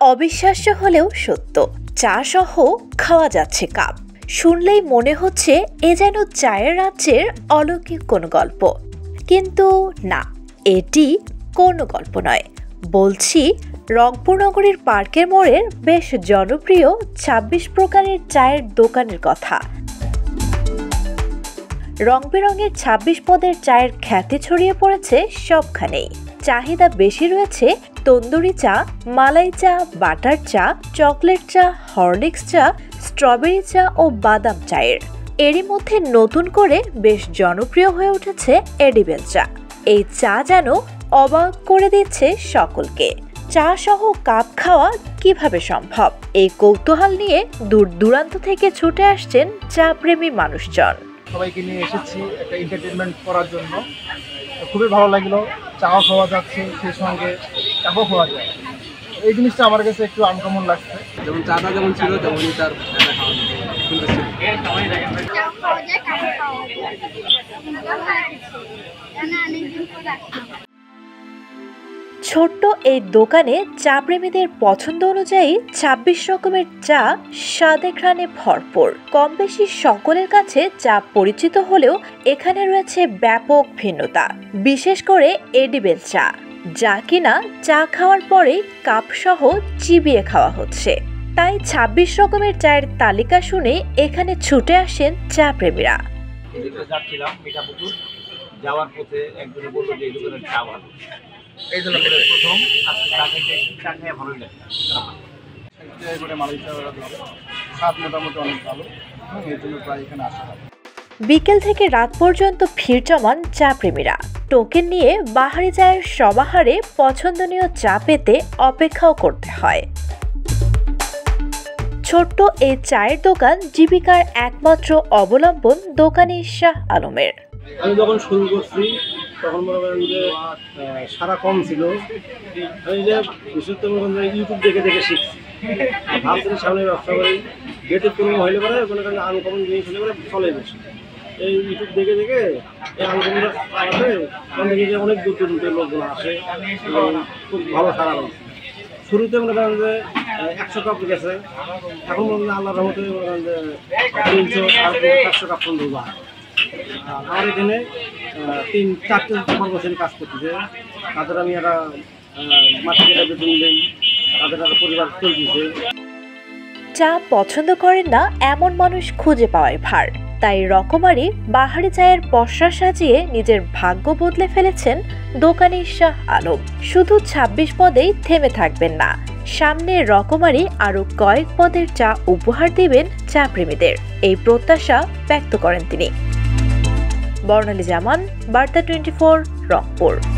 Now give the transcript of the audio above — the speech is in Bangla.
অবিশ্বাস্য হলেও সত্য, চা সহ খাওয়া যাচ্ছে কাপ। শুনলেই মনে হচ্ছে এ যেন চায়ের রাজ্যের অলৌকিক কোনো গল্প, কিন্তু না, এটি কোনো গল্প নয়। বলছি রংপুর নগরীর পার্কের মোড়ের বেশ জনপ্রিয় ২৬ প্রকারের চায়ের দোকানের কথা। রং বেরঙের ২৬ পদের চায়ের খ্যাতি ছড়িয়ে পড়েছে সবখানেই। চাহিদা বেশি রয়েছে তন্দুরি চা, মালাই চা, বাটার চা, চকলেট চা, হরলিক্স চা, স্ট্রবেরি চা ও বাদাম চায়ের। এরই মধ্যে নতুন করে বেশ জনপ্রিয় হয়ে উঠেছে এডিবেল চা। এই চা যেন অবাক করে দিচ্ছে সকলকে। চা সহ কাপ খাওয়া কিভাবে সম্ভব, এই কৌতূহল নিয়ে দূর দূরান্ত থেকে ছুটে আসছেন চা প্রেমী মানুষজন। সবাইকে নিয়ে এসেছি একটা এন্টারটেনমেন্ট করার জন্য। খুবই ভালো লাগলো, চাও খাওয়া যাচ্ছে, সেই সঙ্গে কাপও খাওয়া যায়। এই জিনিসটা আমার কাছে একটু আনকমন লাগছে। যেমন চাটা যেমন ছিল তেমনই তার ছোট্ট এই দোকানে চা প্রেমীদের পছন্দ অনুযায়ী ২৬ রকমের চা স্বাদে ঘ্রাণে ভরপুর। কম বেশি সকলের কাছে চা পরিচিত হলেও এখানে রয়েছে ব্যাপক ভিন্নতা, বিশেষ করে এডিবেল চা, যা কিনা চা খাওয়ার পরেই কাপ সহ চিবিয়ে খাওয়া হচ্ছে। তাই ২৬ রকমের চায়ের তালিকা শুনে এখানে ছুটে আসেন চা প্রেমীরা। যাচ্ছিলাম মিঠাপুকুর, যাওয়ার পথে একজনে বললো যে এই দোকানের চা ভালো। এই জন্য প্রথম চা খেয়ে ভালোই লাগে। মালাই চা স্বাদ মোটামুটি অনেক ভালো, এই জন্য প্রায় এখানে আসা হয়। বিকেল থেকে রাত পর্যন্ত ভিড় জমান চা প্রেমীরা। টোকেন নিয়ে বাহারি চায়ের সমাহারে পছন্দনীয় চা পেতে অপেক্ষাও করতে হয়। ছোট্ট এই চায়ের দোকান জীবিকার একমাত্র অবলম্বন দোকানি শাহ আলমের। আমি যখন শুরু করছি তখন মনে করেন যে সারা কম ছিল, আমি যে বিশেষ ইউটিউব দেখে দেখে শিখছি। ভাবছি সামনে ব্যবসা করি, গেটে কোনো হইলে পরে মনে করেন আনকমন জিনিস হলে পরে চলে বেশি। এই ইউটিউব দেখে দেখে এই আনকমনটা চালাতে তখন দেখি যে অনেক দূর দূর লোকগুলো আসে এবং খুব ভালো সারা হয়েছে। শুরুতে মনে করেন যে ১০০ কাপ গেছে, এখন মনে করেন আল্লাহর রহমতে মনে করেন যে ৩০০-৪০০ কাপ পর্যন্ত যায়। আমার এখানে ৩-৪টে কর্মচারী কাজ করতেছে, তাদের আমি একটা মাসে বেতন দিই, তাদের একটা পরিবার চলতেছে। চা পছন্দ করেন না এমন মানুষ খুঁজে পাওয়াই ভার, তাই রকমারি বাহারি চায়ের পসরা সাজিয়ে নিজের ভাগ্য বদলে ফেলেছেন দোকানি শাহ আলম। শুধু ২৬ পদেই থেমে থাকবেন না, সামনে রকমারি আরো কয়েক পদের চা উপহার দিবেন চা প্রেমীদের, এই প্রত্যাশা ব্যক্ত করেন তিনি। বর্ণালী জামান, বার্তা 24, রংপুর।